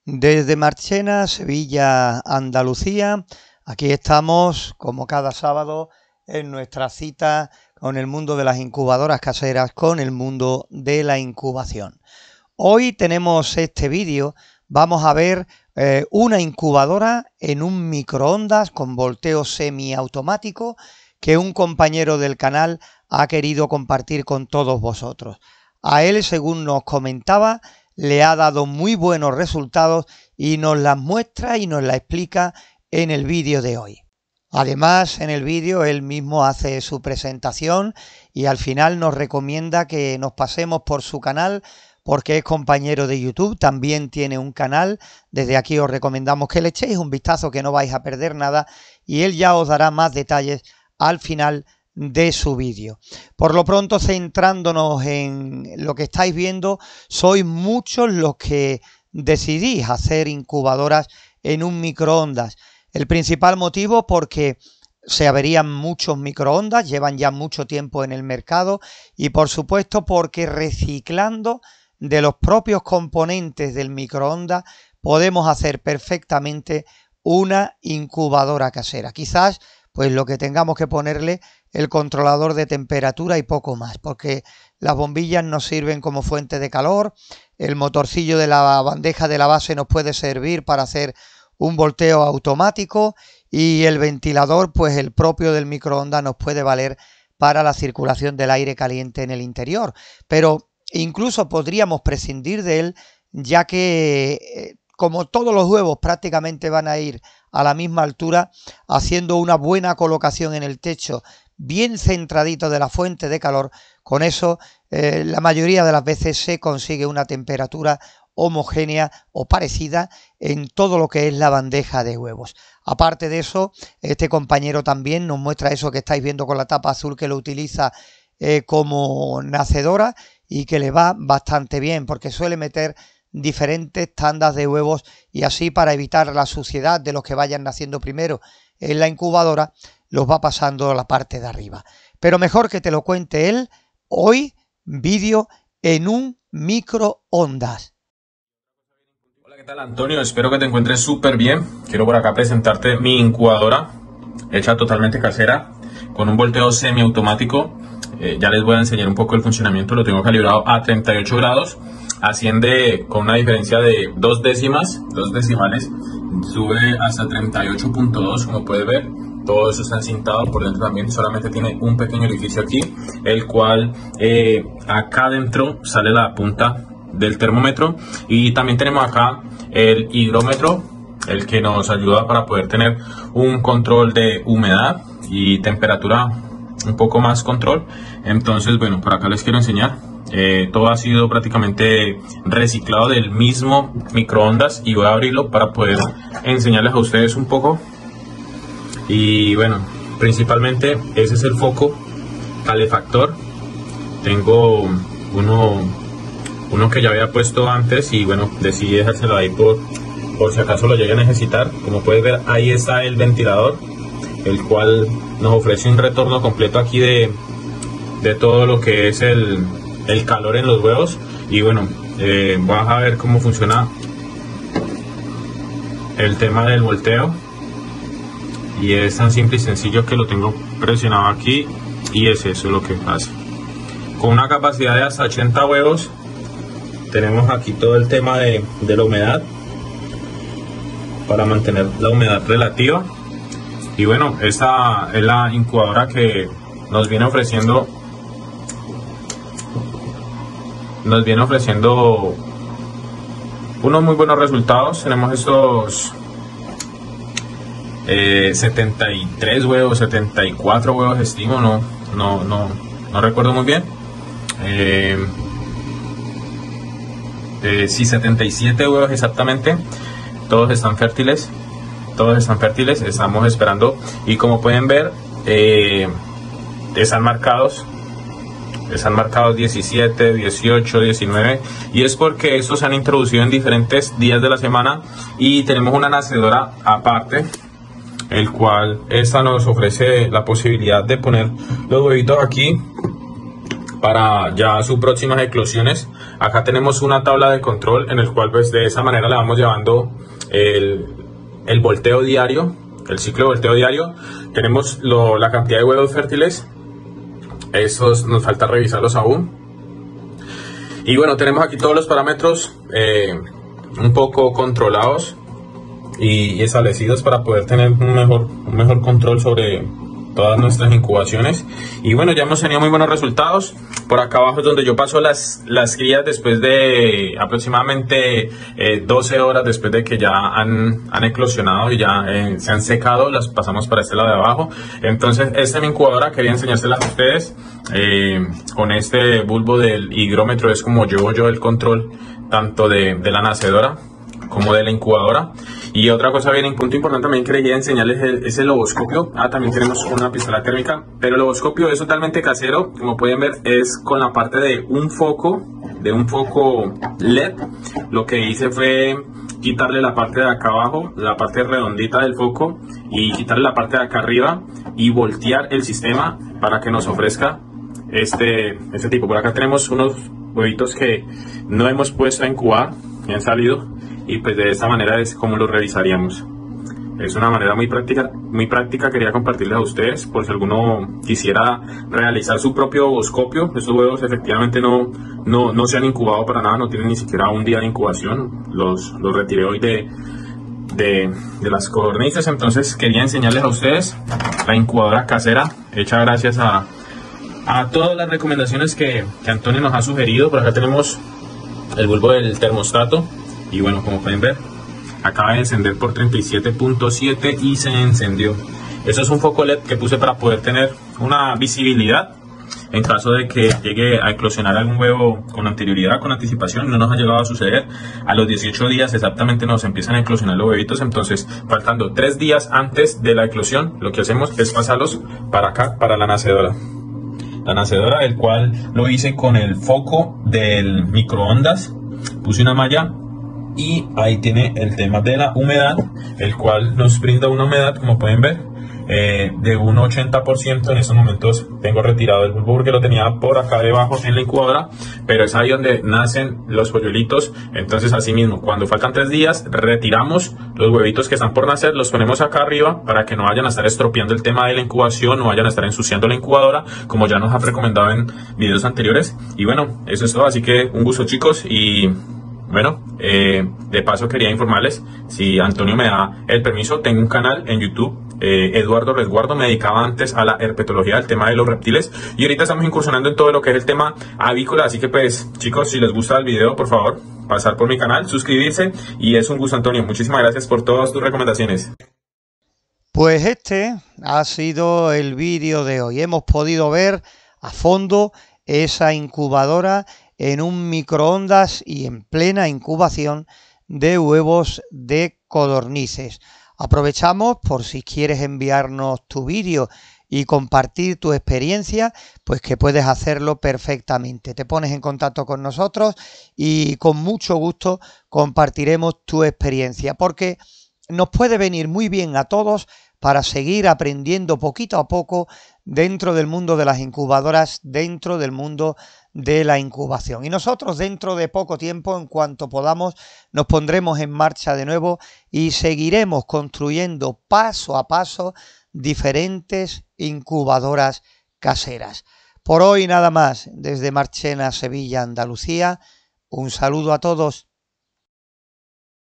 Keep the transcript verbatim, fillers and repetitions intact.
Desde Marchena, Sevilla, Andalucía, aquí estamos como cada sábado en nuestra cita con el mundo de las incubadoras caseras, con el mundo de la incubación. Hoy tenemos este vídeo, vamos a ver eh, una incubadora en un microondas con volteo semiautomático que un compañero del canal ha querido compartir con todos vosotros. A él, según nos comentaba, le ha dado muy buenos resultados y nos las muestra y nos la explica en el vídeo de hoy. Además, en el vídeo él mismo hace su presentación y al final nos recomienda que nos pasemos por su canal porque es compañero de YouTube, también tiene un canal. Desde aquí os recomendamos que le echéis un vistazo, que no vais a perder nada, y él ya os dará más detalles al final de su vídeo. Por lo pronto, centrándonos en lo que estáis viendo, sois muchos los que decidís hacer incubadoras en un microondas. El principal motivo porque se averían muchos microondas, llevan ya mucho tiempo en el mercado, y por supuesto porque reciclando de los propios componentes del microondas podemos hacer perfectamente una incubadora casera. Quizás pues lo que tengamos que ponerle el controlador de temperatura y poco más, porque las bombillas nos sirven como fuente de calor, el motorcillo de la bandeja de la base nos puede servir para hacer un volteo automático y el ventilador, pues el propio del microondas, nos puede valer para la circulación del aire caliente en el interior. Pero incluso podríamos prescindir de él, ya que eh, como todos los huevos prácticamente van a ir a la misma altura, haciendo una buena colocación en el techo, bien centradito de la fuente de calor, con eso eh, la mayoría de las veces se consigue una temperatura homogénea o parecida en todo lo que es la bandeja de huevos. Aparte de eso, este compañero también nos muestra eso que estáis viendo con la tapa azul, que lo utiliza eh, como nacedora y que le va bastante bien, porque suele meter diferentes tandas de huevos y así, para evitar la suciedad de los que vayan naciendo primero en la incubadora, los va pasando a la parte de arriba. Pero mejor que te lo cuente él. Hoy, vídeo en un microondas. Hola, ¿qué tal, Antonio? Espero que te encuentres súper bien. Quiero por acá presentarte mi incubadora hecha totalmente casera con un volteo semiautomático. Eh, ya les voy a enseñar un poco el funcionamiento. Lo tengo calibrado a treinta y ocho grados. Asciende con una diferencia de dos décimas, dos decimales, sube hasta treinta y ocho punto dos, como puedes ver. Todo eso está encintado por dentro también, solamente tiene un pequeño orificio aquí, el cual eh, acá adentro sale la punta del termómetro, y también tenemos acá el higrómetro, el que nos ayuda para poder tener un control de humedad y temperatura, un poco más control. Entonces, bueno, por acá les quiero enseñar. Eh, todo ha sido prácticamente reciclado del mismo microondas, y voy a abrirlo para poder enseñarles a ustedes un poco. Y bueno, principalmente ese es el foco calefactor. Tengo uno, uno que ya había puesto antes y bueno, decidí dejárselo ahí por, por si acaso lo llegue a necesitar. Como puedes ver, ahí está el ventilador, el cual nos ofrece un retorno completo aquí de, de todo lo que es el el calor en los huevos. Y bueno, eh, vas a ver cómo funciona el tema del volteo, y es tan simple y sencillo que lo tengo presionado aquí y es eso lo que hace. Con una capacidad de hasta ochenta huevos. Tenemos aquí todo el tema de, de la humedad, para mantener la humedad relativa. Y bueno, esta es la incubadora que nos viene ofreciendo nos viene ofreciendo unos muy buenos resultados. Tenemos estos eh, setenta y tres huevos, setenta y cuatro huevos estimo, no, no, no, no recuerdo muy bien. Eh, eh, sí, setenta y siete huevos exactamente. Todos están fértiles, todos están fértiles, estamos esperando, y como pueden ver, eh, están marcados. Están marcados diecisiete, dieciocho, diecinueve, y es porque estos se han introducido en diferentes días de la semana, y tenemos una nacedora aparte, el cual esta nos ofrece la posibilidad de poner los huevitos aquí para ya sus próximas eclosiones. Acá tenemos una tabla de control en el cual pues de esa manera le vamos llevando el, el volteo diario, el ciclo de volteo diario. Tenemos lo, la cantidad de huevos fértiles, esos nos falta revisarlos aún. Y bueno, tenemos aquí todos los parámetros eh, un poco controlados y establecidos para poder tener un mejor, un mejor control sobre todas nuestras incubaciones. Y bueno, ya hemos tenido muy buenos resultados. Por acá abajo es donde yo paso las, las crías después de aproximadamente eh, doce horas después de que ya han, han eclosionado y ya eh, se han secado, las pasamos para este lado de abajo. Entonces esta es mi incubadora, quería enseñárselas a ustedes. Eh, con este bulbo del higrómetro es como llevo yo el control tanto de, de la nacedora como de la incubadora. Y otra cosa bien, un punto importante también quería enseñarles el, es el loboscopio. Ah, también tenemos una pistola térmica, pero el loboscopio es totalmente casero. Como pueden ver, es con la parte de un foco, de un foco L E D. Lo que hice fue quitarle la parte de acá abajo, la parte redondita del foco, y quitarle la parte de acá arriba y voltear el sistema para que nos ofrezca este, este tipo. Por acá tenemos unos huevitos que no hemos puesto a incubar, que han salido. Y pues de esta manera es como lo revisaríamos. Es una manera muy práctica, muy práctica. Quería compartirles a ustedes por si alguno quisiera realizar su propio ovoscopio. Estos huevos efectivamente no, no, no se han incubado para nada, no tienen ni siquiera un día de incubación. Los, los retiré hoy de, de, de las codornices. Entonces quería enseñarles a ustedes la incubadora casera, hecha gracias a, a todas las recomendaciones que, que Antonio nos ha sugerido. Por acá tenemos el bulbo del termostato. Y bueno, como pueden ver, acaba de encender por treinta y siete punto siete y se encendió. Eso es un foco L E D que puse para poder tener una visibilidad en caso de que llegue a eclosionar algún huevo con anterioridad, con anticipación. No nos ha llegado a suceder. A los dieciocho días exactamente nos empiezan a eclosionar los huevitos. Entonces, faltando tres días antes de la eclosión, lo que hacemos es pasarlos para acá, para la nacedora. La nacedora, el cual lo hice con el foco del microondas. Puse una malla. Y ahí tiene el tema de la humedad, el cual nos brinda una humedad, como pueden ver, eh, de un ochenta por ciento. En estos momentos tengo retirado el bulbo porque lo tenía por acá debajo en la incubadora, pero es ahí donde nacen los polluelitos. Entonces así mismo, cuando faltan tres días, retiramos los huevitos que están por nacer, los ponemos acá arriba para que no vayan a estar estropeando el tema de la incubación, no vayan a estar ensuciando la incubadora, como ya nos ha recomendado en videos anteriores. Y bueno, eso es todo, así que un gusto, chicos. Y bueno, eh, de paso quería informarles, si Antonio me da el permiso, tengo un canal en YouTube, eh, Eduardo Resguardo. Me dedicaba antes a la herpetología, al tema de los reptiles, y ahorita estamos incursionando en todo lo que es el tema avícola. Así que pues, chicos, si les gusta el video, por favor, pasar por mi canal, suscribirse, y es un gusto, Antonio. Muchísimas gracias por todas tus recomendaciones. Pues este ha sido el vídeo de hoy. Hemos podido ver a fondo esa incubadora en un microondas y en plena incubación de huevos de codornices. Aprovechamos por si quieres enviarnos tu vídeo y compartir tu experiencia, pues que puedes hacerlo perfectamente. Te pones en contacto con nosotros y con mucho gusto compartiremos tu experiencia, porque nos puede venir muy bien a todos para seguir aprendiendo poquito a poco dentro del mundo de las incubadoras, dentro del mundo de la incubación. Y nosotros dentro de poco tiempo, en cuanto podamos, nos pondremos en marcha de nuevo y seguiremos construyendo paso a paso diferentes incubadoras caseras. Por hoy nada más, desde Marchena, Sevilla, Andalucía. Un saludo a todos.